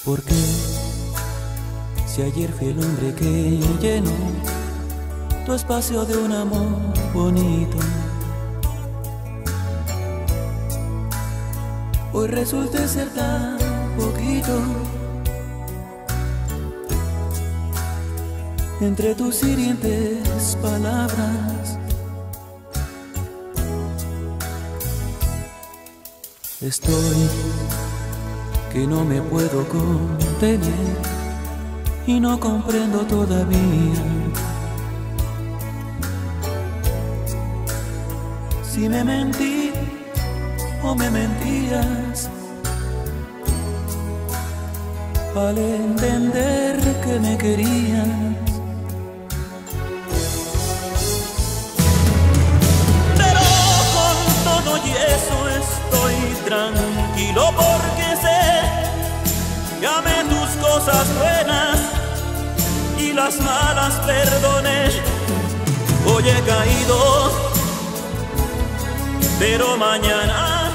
Porque si ayer fui el hombre que llenó tu espacio de un amor bonito, hoy resulté ser tan poquito entre tus hirientes palabras. Estoy que no me puedo contener y no comprendo todavía si me mentí o me mentías al entender que me querías. Pero con todo y eso estoy tranquilo porque sé que amé tus cosas buenas y las malas perdoné. Hoy he caído, pero mañana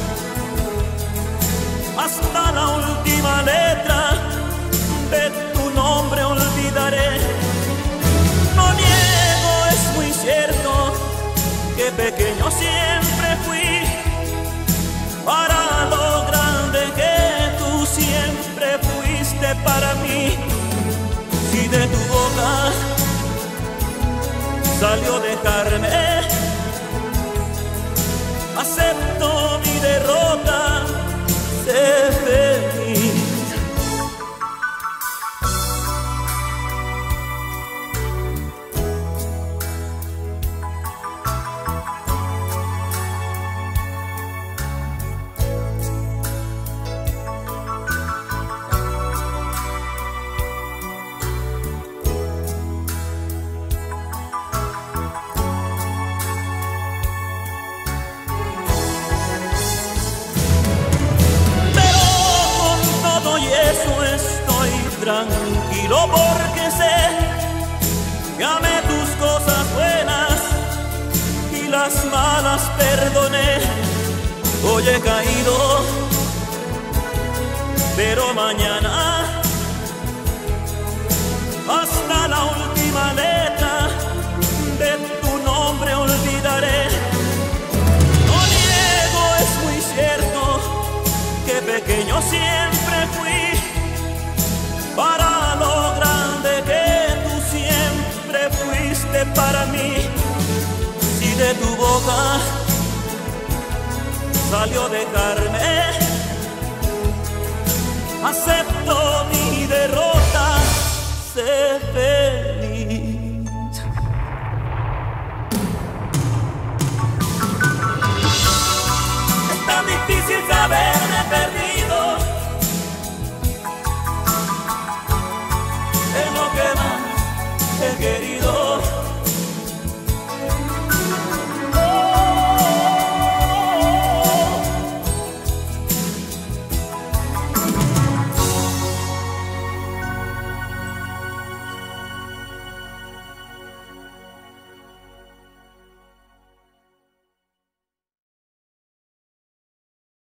hasta la última letra de tu nombre olvidaré. No niego, es muy cierto que pequeño siempre fui para lo grande que tú siempre fuiste para mí. Si de tu boca salió dejarme, acepto mi derrota, sé feliz. Tranquilo porque sé que amé tus cosas buenas y las malas perdoné. Hoy he caído, pero mañana hasta la última letra de tu nombre olvidaré. No niego, es muy cierto que pequeño siempre fui para lo grande que tú siempre fuiste para mí. Si de tu boca salió dejarme, acepto mi